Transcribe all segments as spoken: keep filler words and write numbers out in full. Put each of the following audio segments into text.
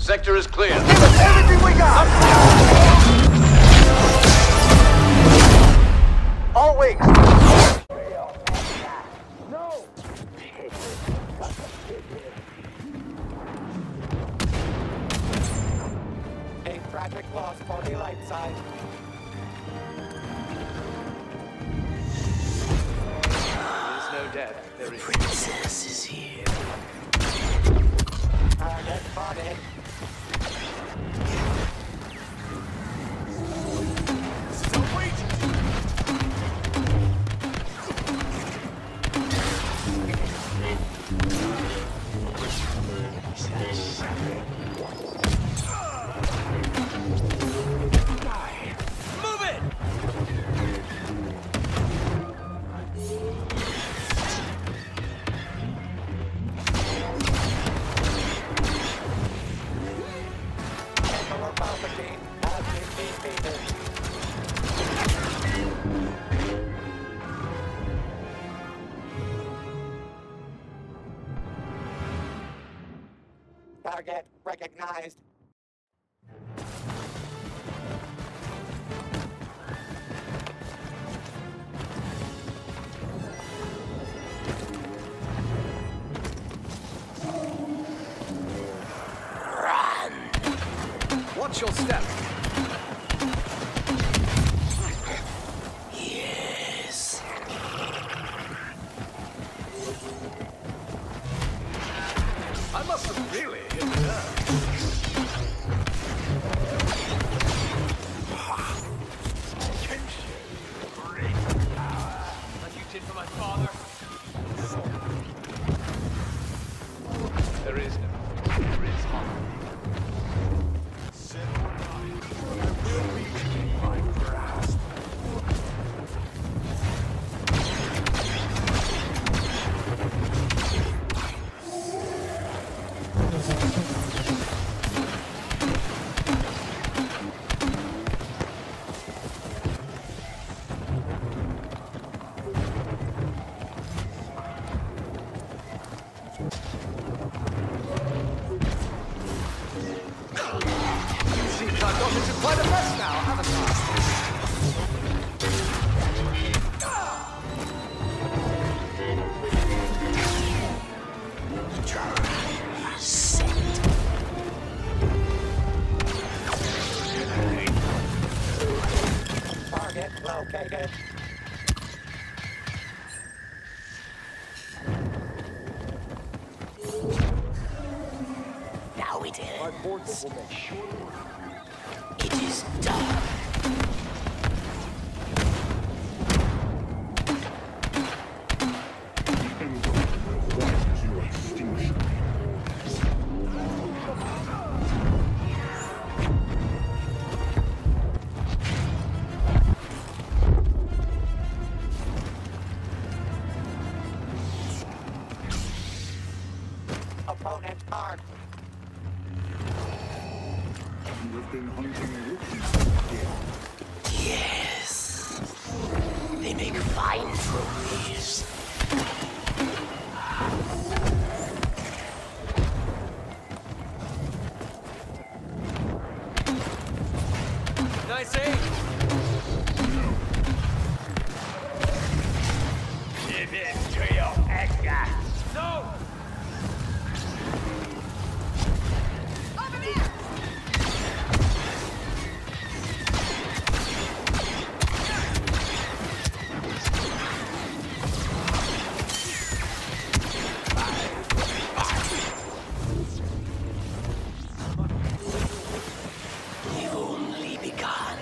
Sector is clear. Give us everything we got! All wings. No! A tragic loss for the light side. There's no death. There is. Princess is here. Target spotted. Target recognized. Run! Watch your step. Yes. I must have really hit the nerve. Like you did for my father. There is no. There is honor. Sin or die, there will be in my grasp. Seems I've got into quite a mess now, haven't I? Target located. Now it My ends. forces will make sure. It is done. Opponent marked. You have been hunting rookies. Yes. They make fine trophies. Nice aim. Give in to your anger. No! We've only begun.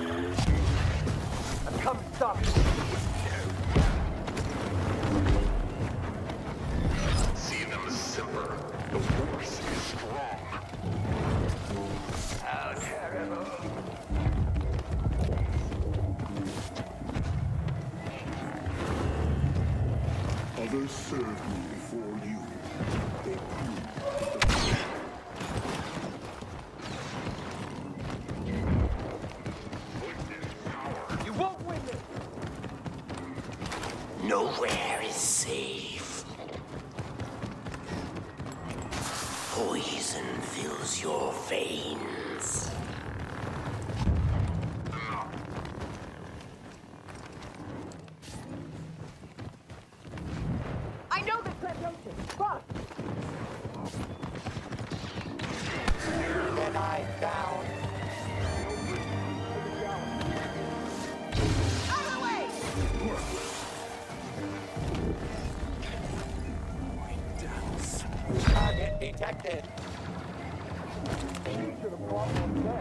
Come stop. See them simmer. The force is strong. How terrible. Others served me before you. They proved You won't win this! Nowhere is safe. Poison fills freeze your veins. I know this Plantation. Fuck! Jedi down. Out of the way! Target detected. You should have brought one back.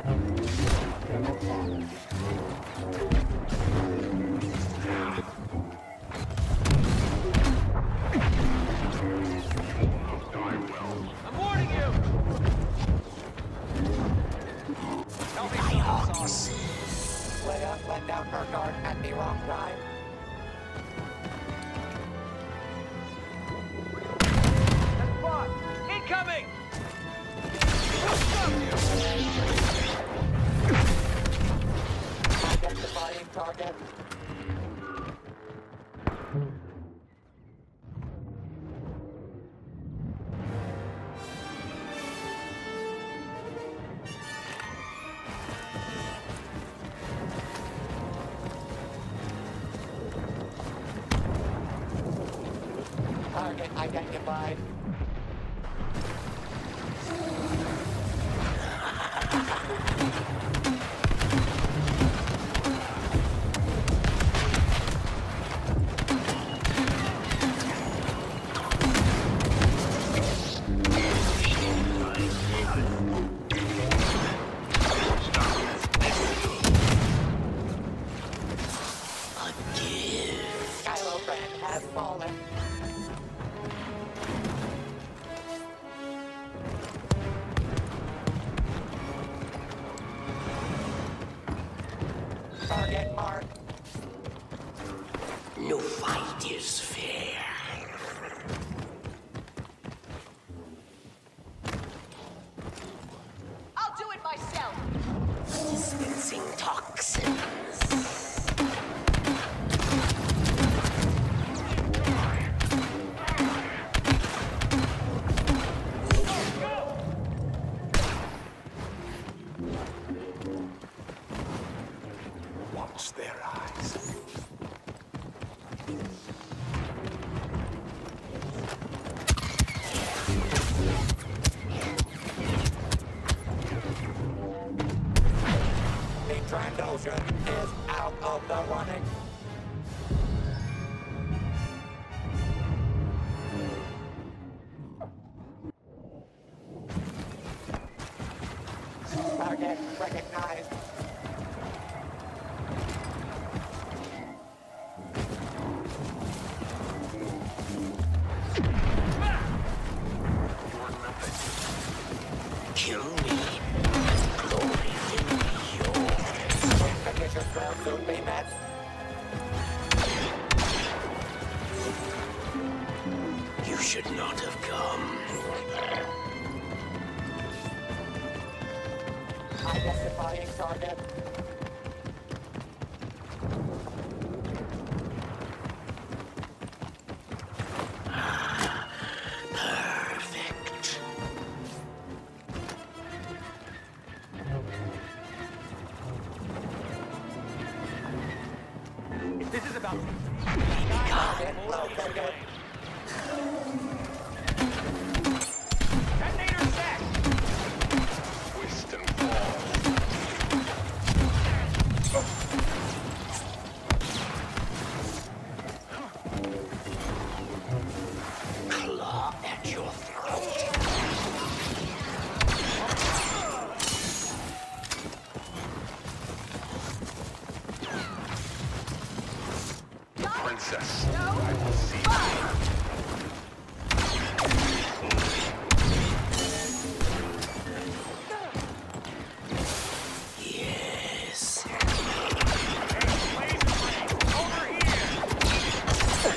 I'm warning you! Help me, Bioxes. Leia let down her guard at the wrong time. That's fine. Incoming! Identifying target. Target identified. Kylo Ren has fallen. Target marked. No fight is fair. I'll do it myself. Dispensing toxins. Watch their eyes. The Trandoshan is out of the running. Target recognized. Kill me. Glory will be yours. Conditions will soon be met. You should not have come. Identifying target. Perfect. This is about Target located. detonator set! Twist and fall. Claw at your throat. Princess, I will see you. Yes. Over here!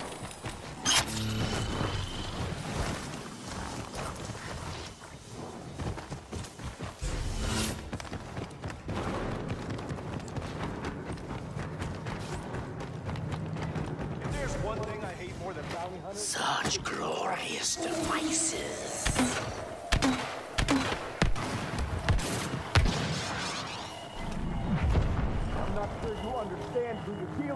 If there's one thing I hate more than bounty hunters, Such glorious devices.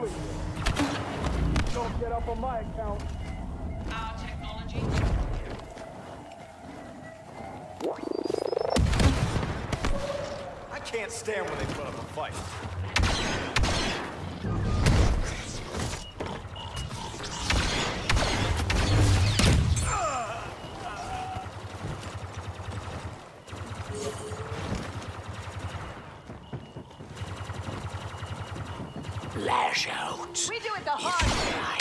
with you. Don't get up on my account. Our technology. I can't stand when they put up a fight. Lash out. We do it the hard way. Right.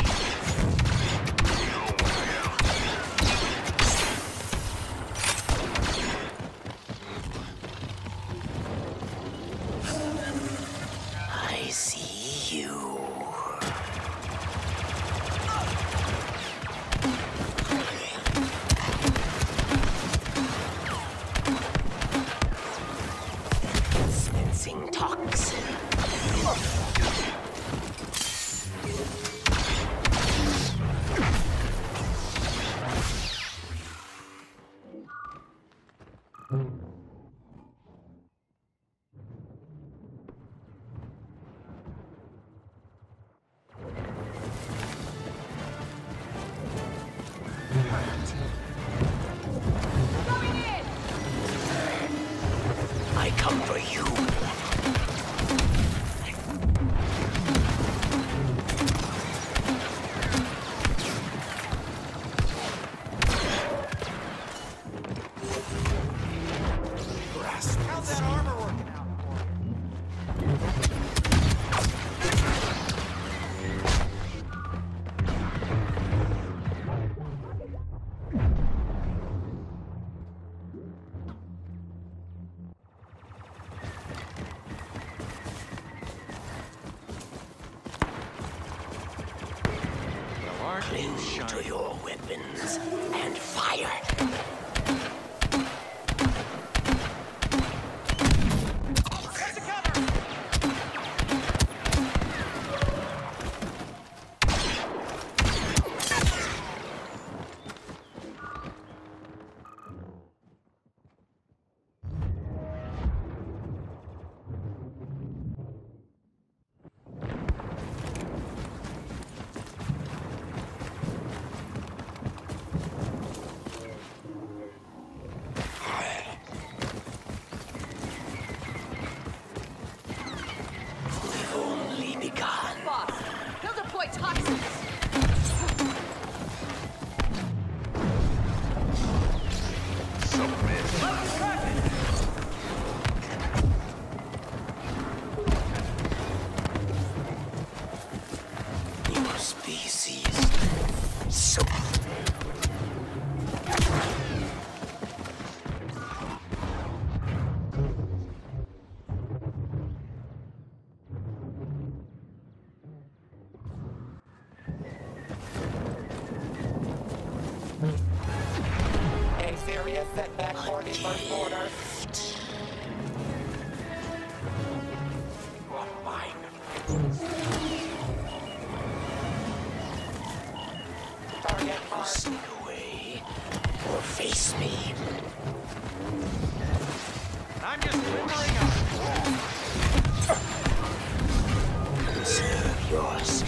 I see you. Sensing toxin. Going in! I come for you. How's that armor working out for you? Well, aren't you Cling to shiny? your weapons and fire. We've only begun. Boss, he'll deploy toxins. Your species. So. A serious setback for the First Order. You are mine. Target marked. Sneak away or face me. I'm just limbering up. Conserve your